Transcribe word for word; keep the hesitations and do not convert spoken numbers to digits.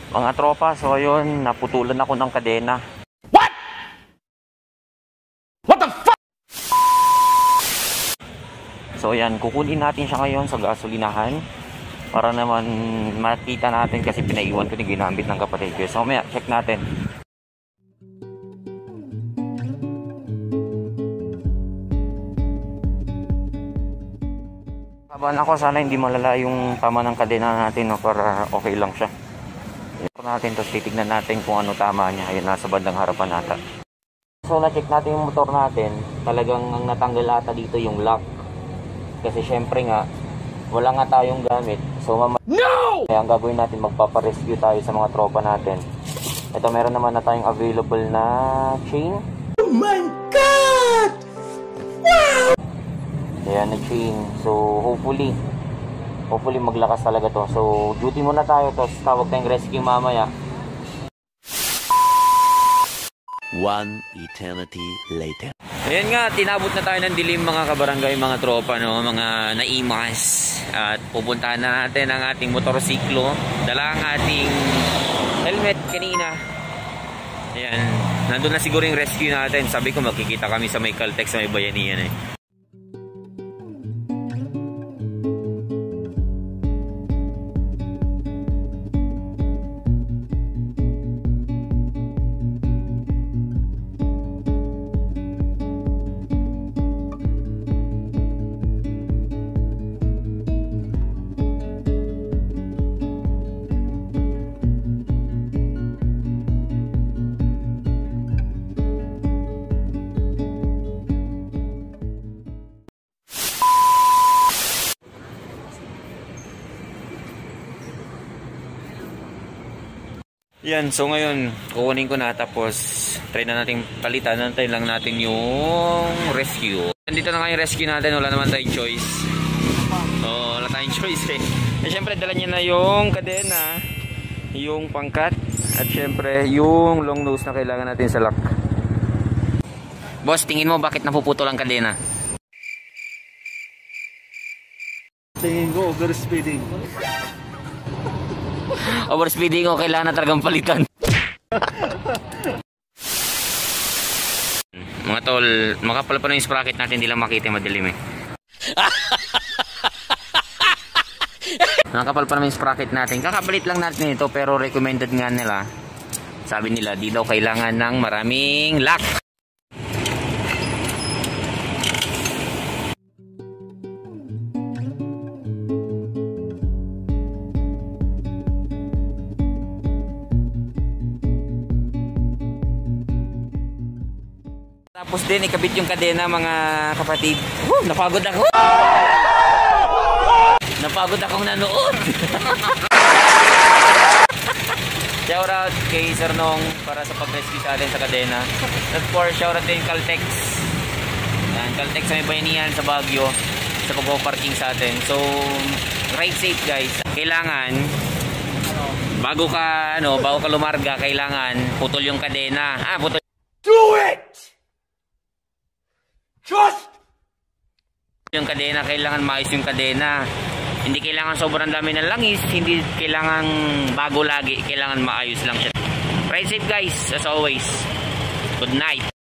Mga tropa, so ayun, naputulan ako ng kadena. What? What the fuck? So ayan, kukunin natin siya ngayon sa gasolinahan para naman makita natin kasi pinaiwan ko ni ginamit ng kapatid ko. So maya, check natin. Kabahan ako, sana hindi malala yung tama ng kadena natin, no, para okay lang siya. Ito natin, tapos titignan natin kung ano tama niya. Ayun, nasa bandang harapan nata. So na-check natin yung motor natin. Talagang ang natanggal ata dito yung lock. Kasi syempre nga, wala nga tayong gamit. So mama, no! Kaya ang gagawin natin, magpaparescue tayo sa mga tropa natin. Ito, meron naman na tayong available na chain. Oh my God! Wow! Ayan na chain. So hopefully, hopefully maglakas talaga to. So duty muna tayo, tapos tawag tayong rescue mamaya. One eternity later. Ayan nga, tinabot na tayo ng dilim mga kabarangay, mga tropa, no? Mga naimas. At pupuntahan na natin ang ating motorsiklo. Dala ang ating helmet kanina. Ayan, nandun na siguro yung rescue natin. Sabi ko magkikita kami sa may Caltex, sa may Bayanihan eh. Yan, so ngayon kukunin ko na, tapos try na natin palitan. Nantay lang natin yung rescue. Nandito na nga yung rescue natin, wala naman tayong choice. Oo, wala tayong choice eh. Eh syempre dala niya na yung kadena, yung pangkat, at syempre yung long nose na kailangan natin sa lock. Boss, tingin mo bakit napuputol ang kadena? Tingin ko, overspeeding. Overspeeding o kailangan na talagang palitan. Mga tol, makapal pa na yung sprocket natin, hindi lang makita, madilim eh. Nakapal pa naman yung sprocket natin. Kakapalit lang natin ito, pero recommended nga nila. Sabi nila, di daw kailangan ng maraming lock. Tapos din ikabit yung kadena mga kapatid. Woo, napagod ako. Napagod akong nanood. Shout out kay Sir Nong para sa pag-rescue sa atin sa kadena. At for shout out din Caltex. Yan, Caltex sa may Bayanihan sa Baguio sa pag-parking sa atin. So, ride safe guys. Kailangan bago ka ano, bago ka lumarga, kailangan putol yung kadena. Ah, putol. Do it! Just Yung kadena, kailangan maayos yung kadena. Hindi kailangan sobrang dami ng langis, hindi kailangan bago lagi, kailangan maayos lang siya. Ride safe guys, as always. Good night.